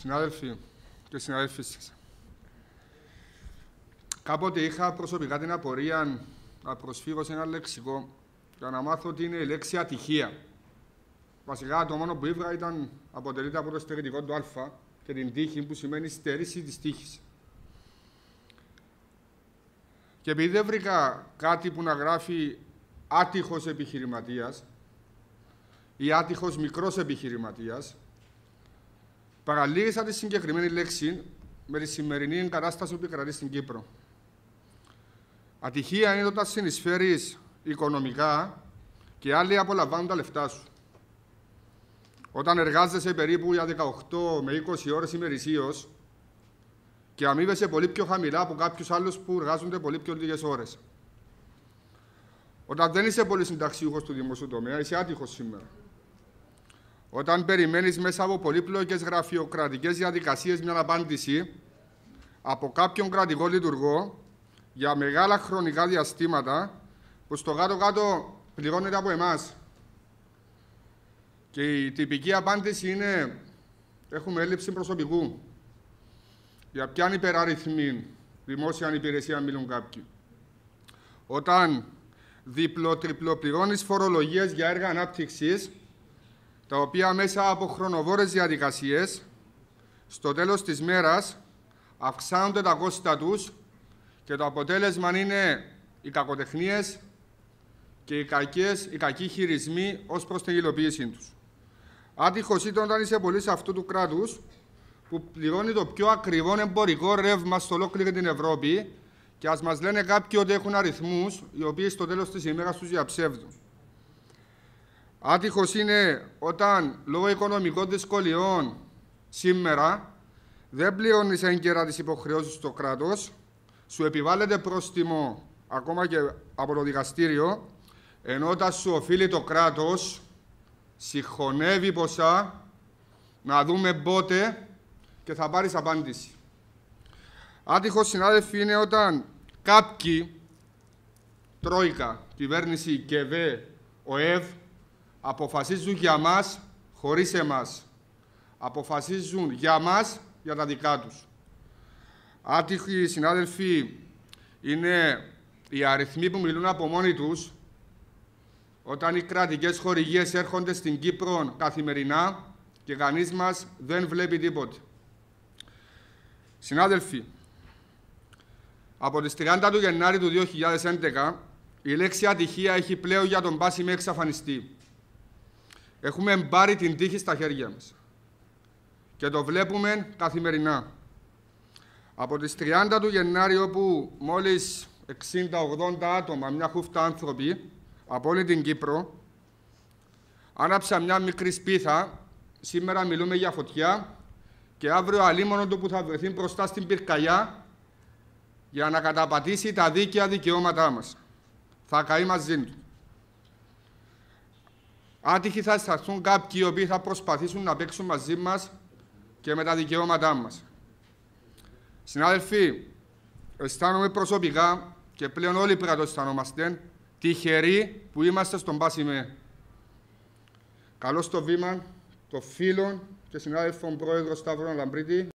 Συνάδελφοι και συναδέλφοι σας, κάποτε είχα προσωπικά την απορία να προσφύγω σε ένα λεξικό για να μάθω τι είναι η λέξη ατυχία. Βασικά το μόνο που ήβρα αποτελείται από το στερητικό του α και την τύχη που σημαίνει στέρηση της τύχης. Και επειδή δεν βρήκα κάτι που να γράφει άτυχος επιχειρηματίας ή άτυχος μικρός επιχειρηματίας, παραλύγησα τη συγκεκριμένη λέξη με τη σημερινή κατάσταση που επικρατεί στην Κύπρο. Ατυχία είναι όταν συνεισφέρεις οικονομικά και άλλοι απολαμβάνουν τα λεφτά σου. Όταν εργάζεσαι περίπου για 18 με 20 ώρες ημερησίως και αμείβεσαι πολύ πιο χαμηλά από κάποιους άλλους που εργάζονται πολύ πιο λίγες ώρες. Όταν δεν είσαι πολύ συνταξιούχος του δημοσίου τομέα, είσαι άτυχος σήμερα. Όταν περιμένεις μέσα από πολύπλοκες γραφειοκρατικές διαδικασίες μια απάντηση από κάποιον κρατικό λειτουργό για μεγάλα χρονικά διαστήματα που στο κάτω-κάτω πληρώνεται από εμάς. Και η τυπική απάντηση είναι έχουμε έλλειψη προσωπικού. Για ποιαν υπεραριθμή δημόσια υπηρεσία μιλούν κάποιοι. Όταν διπλο-τριπλοπληρώνεις φορολογίες για έργα ανάπτυξης, τα οποία μέσα από χρονοβόρες διαδικασίες, στο τέλος της μέρας, αυξάνονται τα κόστα τους και το αποτέλεσμα είναι οι κακοτεχνίες και οι κακοί χειρισμοί ως προς την υλοποίησή τους. Άτυχος ήταν όταν είσαι πολίτης αυτού του κράτους που πληρώνει το πιο ακριβό εμπορικό ρεύμα σε ολόκληρη την Ευρώπη και ας μας λένε κάποιοι ότι έχουν αριθμούς οι οποίοι στο τέλος της ημέρας τους διαψεύδουν. Άτυχος είναι όταν λόγω οικονομικών δυσκολιών σήμερα δεν πληρώνεις έγκαιρα τις υποχρεώσεις στο κράτος, σου επιβάλλεται πρόστιμο ακόμα και από το δικαστήριο, ενώ όταν σου οφείλει το κράτος, συγχωνεύει ποσά, να δούμε πότε και θα πάρεις απάντηση. Άτυχος, συνάδελφοι, είναι όταν κάποιοι, Τρόικα, κυβέρνηση και ΟΕΒ, αποφασίζουν για μας χωρίς εμάς. Αποφασίζουν για μας για τα δικά τους. Άτυχοι, συνάδελφοι, είναι οι αριθμοί που μιλούν από μόνοι τους όταν οι κρατικές χορηγίες έρχονται στην Κύπρο καθημερινά και κανείς μας δεν βλέπει τίποτε. Συνάδελφοι, από τις 30 του Γενάρη του 2011 η λέξη ατυχία έχει πλέον για τον πάση με εξαφανιστεί. Έχουμε πάρει την τύχη στα χέρια μας και το βλέπουμε καθημερινά. Από τις 30 του Γενάρη, όπου μόλις 60-80 άτομα, μια χούφτα άνθρωποι από όλη την Κύπρο, άναψαν μια μικρή σπίθα, σήμερα μιλούμε για φωτιά και αύριο αλίμονο του που θα βρεθεί μπροστά στην πυρκαγιά για να καταπατήσει τα δίκαια δικαιώματά μας. Θα καεί μαζί του. Άτυχοι θα αισθανθούν κάποιοι οι οποίοι θα προσπαθήσουν να παίξουν μαζί μας και με τα δικαιώματά μας. Συνάδελφοι, αισθάνομαι προσωπικά και πλέον όλοι πρέπει να το αισθανόμαστε τυχεροί που είμαστε στον Πάσιμε. Καλώς το βήμα των φίλων και συνάδελφων πρόεδρο Σταύρο Λαμπρίτη.